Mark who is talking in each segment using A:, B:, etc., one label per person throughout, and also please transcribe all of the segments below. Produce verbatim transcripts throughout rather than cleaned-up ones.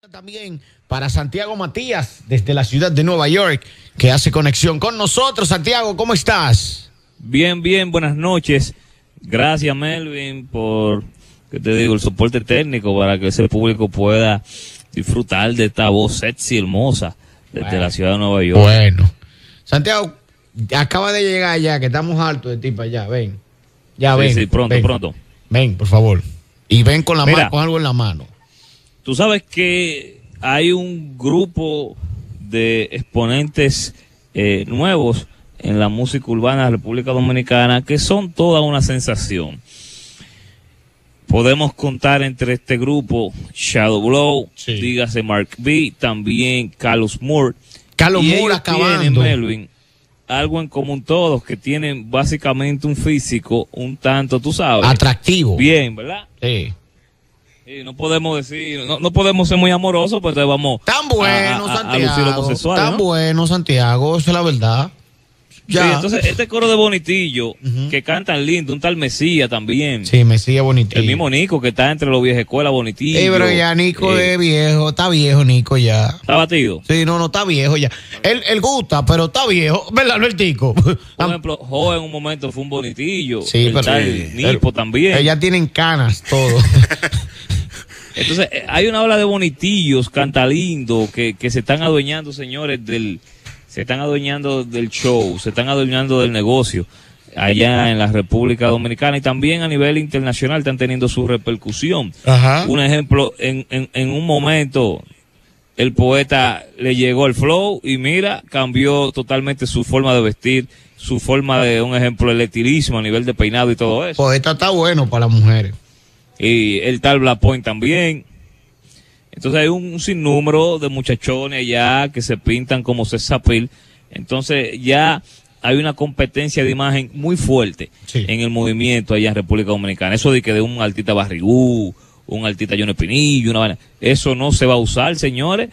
A: También para Santiago Matías, desde la ciudad de Nueva York, que hace conexión con nosotros. Santiago, ¿cómo estás?
B: Bien, bien, buenas noches. Gracias, Melvin, por, que te digo, el soporte técnico para que ese público pueda disfrutar de esta voz sexy, hermosa, desde bueno, la ciudad de Nueva York.
A: Bueno. Santiago, acaba de llegar ya, que estamos altos de ti para allá. Ven. Ya,
B: sí,
A: ven.
B: Sí, pronto,
A: ven.
B: pronto.
A: Ven, por favor. Y ven con la
B: Mira,
A: mano, con algo en la mano.
B: Tú sabes que hay un grupo de exponentes eh, nuevos en la música urbana de la República Dominicana que son toda una sensación. Podemos contar entre este grupo Shadow Blow, sí. dígase Mark B, también Carlos Moore.
A: Carlos
B: y
A: Moore acabando. Tienen,
B: Melvin, algo en común todos, que tienen básicamente un físico un tanto, tú sabes.
A: Atractivo.
B: Bien, ¿verdad?
A: Sí.
B: Sí, no podemos decir, no, no podemos ser muy amorosos, pues entonces vamos
A: tan bueno,
B: a, a,
A: Santiago,
B: a lucir homosexual,
A: tan
B: ¿no?
A: bueno, Santiago, eso es la verdad. Ya.
B: Sí, entonces este coro de Bonitillo, uh-huh. que cantan lindo, un tal Mesías también.
A: Sí, Mesías Bonitillo.
B: El mismo Nico que está entre los viejas escuelas, Bonitillo.
A: Sí, pero ya Nico eh, es viejo, está viejo Nico ya.
B: ¿Está batido?
A: Sí, no, no, está viejo ya. Él, él gusta, pero está viejo, ¿verdad? No el tico.
B: Por ejemplo, joven en un momento fue un Bonitillo.
A: Sí,
B: el
A: pero
B: tal
A: sí,
B: Nipo
A: pero,
B: también.
A: Ellas tienen canas, todo.
B: Entonces, hay una ola de bonitillos, cantalindo, que, que se están adueñando, señores, del, se están adueñando del show, se están adueñando del negocio allá en la República Dominicana y también a nivel internacional están teniendo su repercusión.
A: Ajá.
B: Un ejemplo, en, en, en un momento el poeta le llegó el flow y mira, cambió totalmente su forma de vestir, su forma de, un ejemplo, el estilismo a nivel de peinado y todo eso.
A: Poeta está bueno para las mujeres.
B: Y el tal Black Point también. Entonces hay un, un sinnúmero de muchachones allá que se pintan como César Pil. Entonces ya hay una competencia de imagen muy fuerte sí. en el movimiento allá en República Dominicana. Eso de que de un artista barrigú, un artista Johnny Pinillo, una vaina, eso no se va a usar, señores.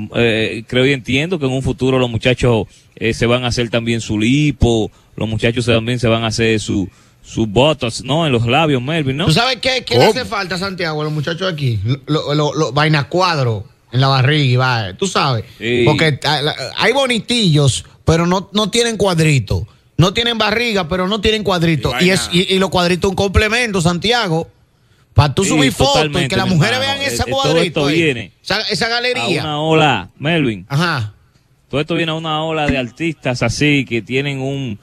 B: Eh, creo y entiendo que en un futuro los muchachos eh, se van a hacer también su lipo, los muchachos también se van a hacer su sus botas, ¿no? En los labios, Melvin, ¿no?
A: ¿Tú sabes qué, qué le hace falta a Santiago, a los muchachos aquí? Lo, lo, lo, vaina cuadro en la barriga, tú sabes. Sí. Porque hay bonitillos, pero no, no tienen cuadrito. No tienen barriga, pero no tienen cuadrito. Y, y, es, y, y los cuadritos un complemento, Santiago. Para tú sí, subir fotos y que las mujeres vean ese cuadrito.
B: Todo esto viene
A: esa, esa galería.
B: A una ola, Melvin.
A: Ajá.
B: Todo esto viene a una ola de artistas así que tienen un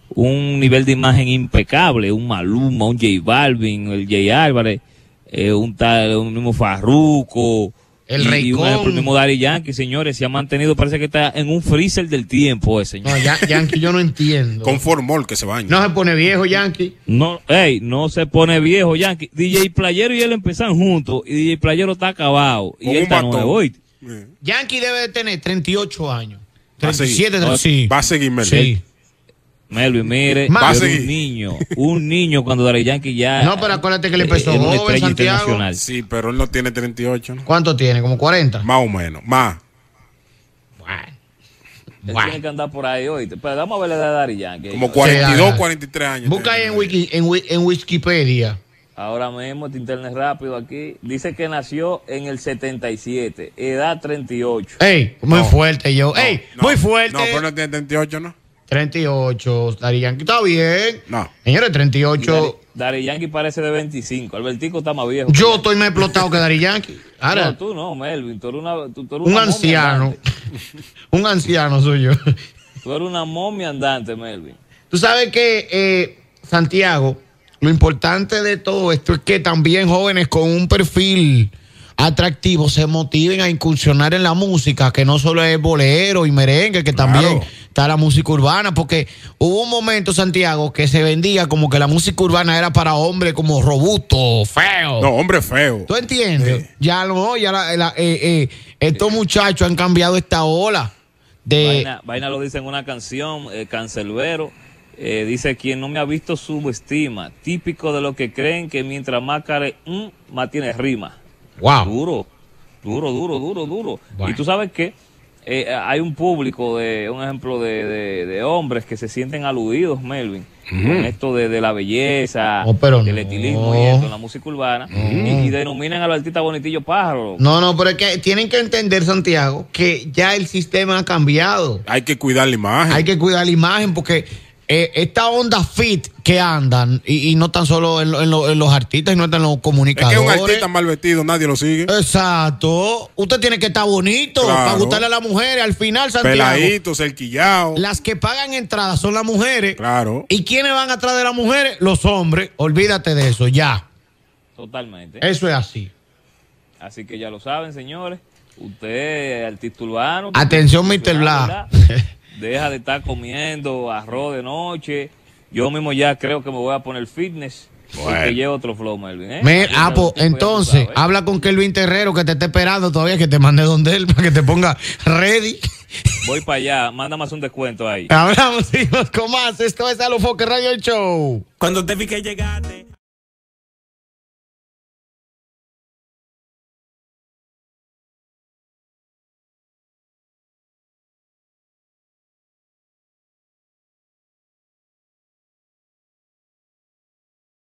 B: un nivel de imagen impecable, un Maluma, un J Balvin, el Jay Álvarez, eh, un tal, un mismo Farruko,
A: el
B: y,
A: Rey
B: y un, el mismo Daddy Yankee, señores, se ha mantenido, parece que está en un freezer del tiempo ese, señor.
A: No, ya, Yankee yo no entiendo.
C: Con formol que se baña.
A: No se pone viejo Yankee.
B: No, ey, no se pone viejo Yankee. D J Playero y él empezaron juntos y D J Playero está acabado y
C: Con
B: él está nuevo.
C: Yeah.
A: Yankee debe de tener treinta y ocho años. treinta y siete,
C: va a seguir,
A: sí.
C: Va a seguir, Melvin.
A: Sí.
B: Melvin, mire,
A: Va
B: era un niño, un niño cuando Daddy Yankee ya...
A: No, pero acuérdate que le empezó
B: eh, una
A: joven,
B: estrella
A: Santiago.
B: internacional.
C: Sí, pero él no tiene treinta y ocho, ¿no?
A: ¿Cuánto tiene? ¿Como cuarenta?
C: Más o menos, más.
B: Bueno. Él bueno. tiene que andar por ahí hoy. Pero vamos a verle de Daddy Yankee.
C: Como cuarenta y dos, cuarenta y tres años.
A: Busca ahí en, Wiki, en, en Wikipedia.
B: Ahora mismo, este internet rápido aquí. Dice que nació en el setenta y siete, edad treinta y ocho.
A: Ey, muy
C: no,
A: fuerte yo.
C: No,
A: Ey,
C: no,
A: muy fuerte.
C: No, pero no tiene treinta y ocho, ¿no?
A: treinta y ocho, Daddy Yankee, está bien.
C: No.
A: Señores, treinta y ocho.
B: Daddy, Daddy Yankee parece de veinticinco. Albertico está más viejo.
A: Yo estoy más explotado que Daddy Yankee. Ahora,
B: no, tú no, Melvin. Tú eres, una, tú, tú eres
A: un
B: una
A: anciano. Un anciano soy yo.
B: Tú eres una momia andante, Melvin.
A: Tú sabes que, eh, Santiago, lo importante de todo esto es que también jóvenes con un perfil atractivo se motiven a incursionar en la música, que no solo es bolero y merengue, que
C: claro.
A: también está la música urbana, porque hubo un momento, Santiago, que se vendía como que la música urbana era para hombres como robustos, feos.
C: No, hombre feo.
A: ¿Tú entiendes?
C: Sí.
A: Ya no, ya la, la, eh, eh, estos muchachos han cambiado esta ola de...
B: Vaina, Vaina lo dice en una canción, eh, Cancelbero. Eh, dice, quien no me ha visto subestima, típico de lo que creen que mientras más care, mm, más tiene rima.
A: Wow.
B: Duro, duro, duro, duro, duro.
A: Bueno.
B: Y tú sabes que eh, hay un público, de un ejemplo de, de, de hombres que se sienten aludidos, Melvin, uh-huh. con esto de, de la belleza,
A: no, pero
B: del
A: no.
B: estilismo y esto en la música urbana, uh-huh. y, y denominan a los artistas bonitillos pájaros.
A: No, no, pero es que tienen que entender, Santiago, que ya el sistema ha cambiado.
C: Hay que cuidar la imagen.
A: Hay que cuidar la imagen porque eh, esta onda fit que andan, y, y no tan solo en, en, lo, en los artistas, y no tan en los comunicadores.
C: Es que un artista mal vestido nadie lo sigue.
A: Exacto. Usted tiene que estar bonito, claro, para gustarle a las mujeres. Al final, Santiago,
C: peladito, cerquillado.
A: Las que pagan entradas son las mujeres.
C: Claro.
A: ¿Y quiénes van atrás de las mujeres? Los hombres. Olvídate de eso, ya.
B: Totalmente.
A: Eso es así.
B: Así que ya lo saben, señores. Usted, artista urbano.
A: Atención, mister Bla.
B: Deja de estar comiendo arroz de noche. Yo mismo ya creo que me voy a poner fitness. Bueno. Porque llevo otro flow, Melvin. ¿eh?
A: Me, ah, pues, entonces, sabes, ¿eh? Habla con Kelvin Terrero, que te esté esperando todavía, que te mande donde él, para que te ponga ready.
B: Voy para allá, manda más un descuento ahí.
A: Hablamos, hijos, con más. Esto es Alofoque Radio Show.
D: Cuando te vi que llegaste.